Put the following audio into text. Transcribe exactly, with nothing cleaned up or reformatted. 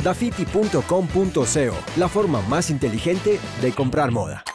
dafiti punto com punto co, la forma más inteligente de comprar moda.